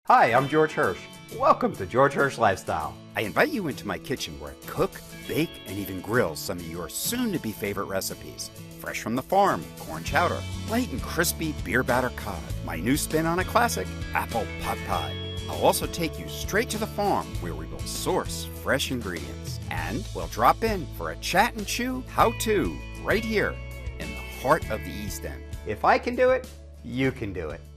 Hi, I'm George Hirsch. Welcome to George Hirsch Lifestyle. I invite you into my kitchen where I cook, bake, and even grill some of your soon-to-be favorite recipes. Fresh from the farm, corn chowder, light and crispy beer batter cod, my new spin on a classic, apple pot pie. I'll also take you straight to the farm where we will source fresh ingredients. And we'll drop in for a chat and chew how-to right here in the heart of the East End. If I can do it, you can do it.